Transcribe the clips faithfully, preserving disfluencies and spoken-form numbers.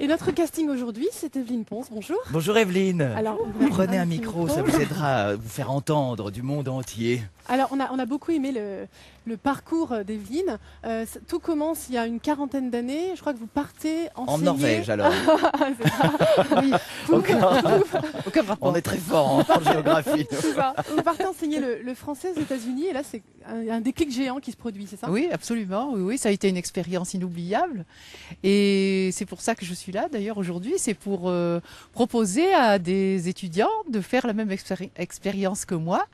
Et notre casting aujourd'hui, c'est Evelyne Ponce. Bonjour. Bonjour Evelyne. Alors, prenez un micro, ça vous aidera à vous faire entendre du monde entier. Alors, on a, on a beaucoup aimé le, le parcours d'Evelyne. Euh, tout commence il y a une quarantaine d'années. Je crois que vous partez enseigner... En Norvège, alors. Oui. Pour... Aucun... Aucun rapport. On est très fort en, en géographie. C'est ça. Vous partez enseigner le, le français aux États-Unis et là, c'est un, un déclic géant qui se produit, c'est ça? Oui, absolument. Oui, oui, ça a été une expérience inoubliable. Et c'est pour ça que je suis là, d'ailleurs, aujourd'hui. C'est pour euh, proposer à des étudiants de faire la même expéri expérience que moi.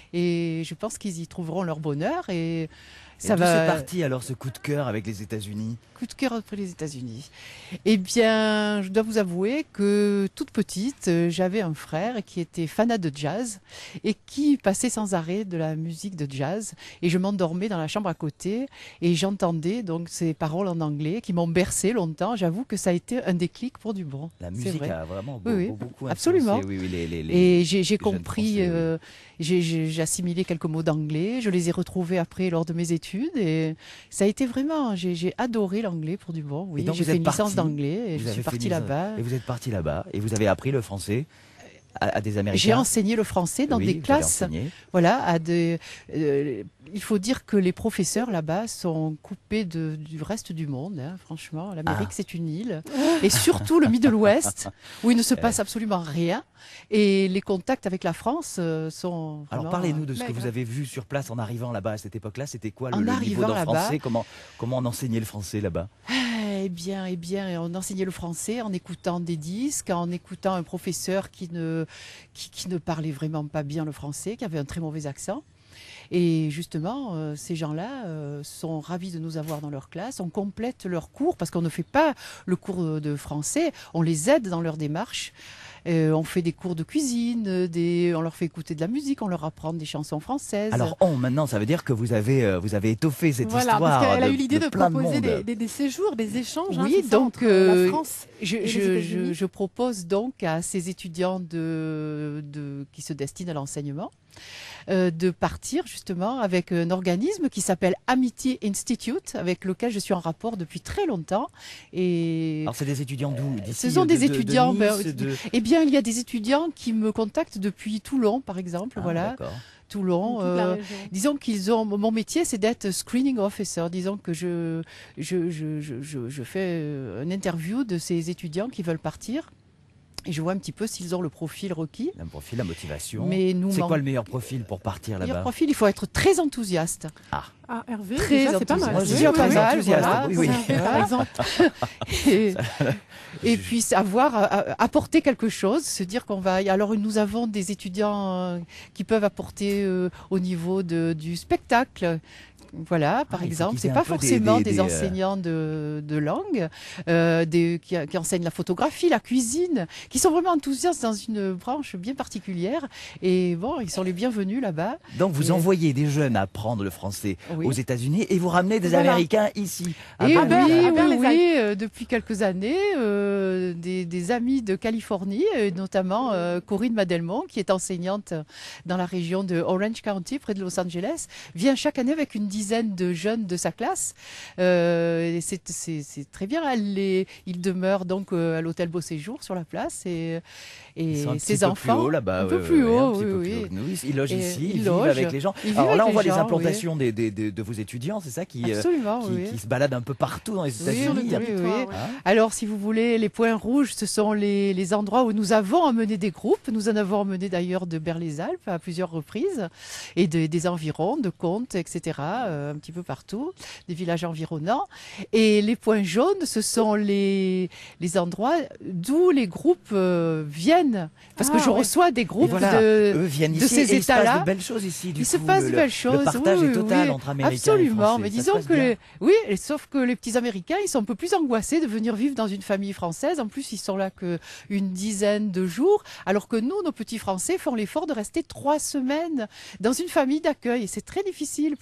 Et je pense qu'ils y trouveront leur bonheur. Et ça et va. C'est parti alors ce coup de cœur avec les États-Unis. Coup de cœur après les États-Unis. Eh bien, je dois vous avouer que toute petite, j'avais un frère qui était fanat de jazz et qui passait sans arrêt de la musique de jazz. Et je m'endormais dans la chambre à côté et j'entendais donc ces paroles en anglais qui m'ont bercé longtemps. J'avoue que ça a été un déclic pour du bon. La musique a vraiment oui, oui, beaucoup absolument. Oui, oui, les, les, les, et j'ai compris, Français, euh, oui. j'ai assimilé quelques mots d'anglais. Je les ai retrouvés après lors de mes études et ça a été vraiment, j'ai adoré l'anglais pour du bon. Oui, j'ai fait une licence d'anglais et je suis partie là-bas. Et vous êtes partie là-bas et vous avez appris le français à, à des Américains. J'ai enseigné le français dans oui, des classes. Voilà, à des. Euh, il faut dire que les professeurs là-bas sont coupés de, du reste du monde. Hein, franchement, l'Amérique ah. c'est une île et surtout le Middle West où il ne se passe absolument rien. Et les contacts avec la France euh, sont. Alors parlez-nous de ce que vous avez vu sur place en arrivant là-bas à cette époque-là. C'était quoi le, en le arrivant niveau de français? là Comment comment on enseignait le français là-bas? Eh bien, eh bien, on enseignait le français en écoutant des disques, en écoutant un professeur qui ne, qui, qui ne parlait vraiment pas bien le français, qui avait un très mauvais accent. Et justement, euh, ces gens-là euh, sont ravis de nous avoir dans leur classe. On complète leurs cours parce qu'on ne fait pas le cours de français, on les aide dans leur démarche. Euh, on fait des cours de cuisine, des... on leur fait écouter de la musique, on leur apprend des chansons françaises. Alors on, maintenant, ça veut dire que vous avez, euh, vous avez étoffé cette voilà, histoire. Parce qu'elle a de, eu l'idée de, de, de proposer de des, des, des séjours, des échanges. Oui, hein, donc ça, entre euh, la France je, et je, les je, je propose donc à ces étudiants de, de, qui se destinent à l'enseignement euh, de partir justement avec un organisme qui s'appelle Amity Institute, avec lequel je suis en rapport depuis très longtemps. Et alors c'est des étudiants d'où? Ce sont des de, étudiants. De nice, ben, de... Eh bien, il y a des étudiants qui me contactent depuis Toulon, par exemple. Ah, voilà. Toulon. Euh, disons qu'ils ont. Mon métier, c'est d'être screening officer. Disons que je, je, je, je, je fais une interview de ces étudiants qui veulent partir. Et je vois un petit peu s'ils ont le profil requis. Le profil, la motivation. C'est quoi le meilleur profil pour partir là-bas? Le meilleur profil, il faut être très enthousiaste. Ah. Ah, Hervé, c'est pas mal. Moi, je suis pas mal, voilà. Oui, oui. Par exemple. et, et puis savoir euh, apporter quelque chose, se dire qu'on va. Alors nous avons des étudiants euh, qui peuvent apporter euh, au niveau de, du spectacle. Voilà, par ah, exemple, c'est pas forcément des, des, des, des enseignants de, de langue euh, des, qui, qui enseignent la photographie, la cuisine, qui sont vraiment enthousiastes dans une branche bien particulière. Et bon, ils sont les bienvenus là-bas. Donc vous et... envoyez des jeunes apprendre le français oui. aux États-Unis et vous ramenez des voilà. Américains ici. À et oui, oui, oui, oui euh, depuis quelques années, euh, des, des amis de Californie, euh, notamment euh, Corinne Madelmont, qui est enseignante dans la région de Orange County, près de Los Angeles, vient chaque année avec une dizaine de jeunes de sa classe. Euh, c'est très bien. Elle les, il demeure donc euh, à l'hôtel Beau Séjour sur la place et, et ses enfants là-bas, un peu ouais, plus ouais, haut. Oui, oui, oui. Ils logent et ici, ils, ils logent, vivent avec les gens. Ils Alors là, on voit les les gens, implantations oui. des, des, des, de vos étudiants, c'est ça qui, Absolument, euh, qui, oui. qui se balade un peu partout dans les États-Unis. Oui, oui, oui, oui. Hein? Alors, si vous voulez, les points rouges, ce sont les, les endroits où nous avons emmené des groupes. Nous en avons emmené d'ailleurs de Berre-les-Alpes à plusieurs reprises et de, des environs, de Comte, et cetera, euh, un petit peu partout, des villages environnants. Et les points jaunes, ce sont les, les endroits d'où les groupes euh, viennent. Parce ah, que je ouais. reçois des groupes voilà, de, eux viennent de ici ces et états-là. Il se passe de belles choses ici. Du il coup, se passe le, de belles choses. Le partage oui, est total oui, entre Américains absolument, et Français. mais ça disons que les, oui, et sauf que les petits Américains, ils sont un peu plus angoissés de venir vivre dans une famille française. En plus, ils sont là qu'une dizaine de jours, alors que nous, nos petits Français font l'effort de rester trois semaines dans une famille d'accueil. Et c'est très difficile pour s'adapter.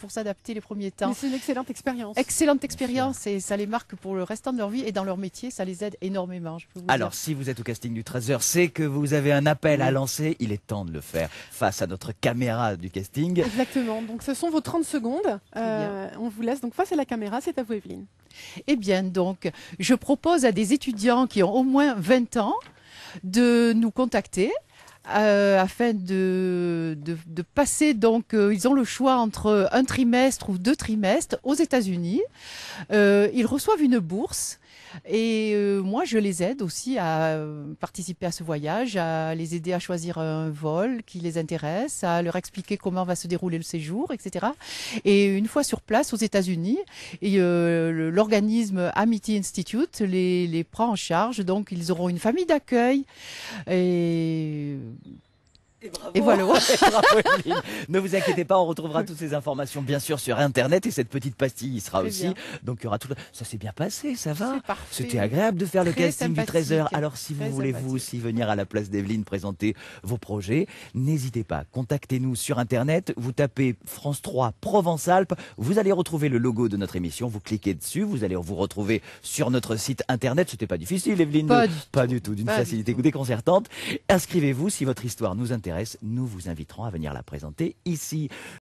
adapté les premiers temps. Mais c'est une excellente expérience. Excellente expérience et ça les marque pour le restant de leur vie et dans leur métier, ça les aide énormément. Je peux vous Alors, dire. si vous êtes au casting du treize heures, c'est que vous avez un appel à lancer. Il est temps de le faire face à notre caméra du casting. Exactement. Donc, ce sont vos trente secondes. Euh, on vous laisse donc face à la caméra. C'est à vous, Evelyne. Eh bien, donc, je propose à des étudiants qui ont au moins vingt ans de nous contacter. Euh, afin de, de, de passer, donc euh, ils ont le choix entre un trimestre ou deux trimestres aux États-Unis. Euh, ils reçoivent une bourse et euh, moi je les aide aussi à euh, participer à ce voyage, à les aider à choisir un vol qui les intéresse, à leur expliquer comment va se dérouler le séjour, et cetera. Et une fois sur place aux États-Unis, et, euh, l'organisme Amity Institute les, les prend en charge, donc ils auront une famille d'accueil et Et, bravo. Et voilà. Bravo, Evelyne. Ne vous inquiétez pas, on retrouvera toutes ces informations bien sûr sur internet et cette petite pastille y sera Très aussi. bien. Donc il y aura tout. Ça s'est bien passé, ça va. C'est parfait. C'était agréable de faire le Très casting du treize heures. sympathique. Alors si vous Très voulez vous sympathique. aussi venir à la place d'Evelyne présenter vos projets, n'hésitez pas. Contactez-nous sur internet. Vous tapez France trois Provence-Alpes. Vous allez retrouver le logo de notre émission. Vous cliquez dessus. Vous allez vous retrouver sur notre site internet. C'était pas difficile, Evelyne. Pas de- du pas tout. du tout. D'une Pas du facilité tout. déconcertante. Inscrivez-vous si votre histoire nous intéresse. Nous vous inviterons à venir la présenter ici.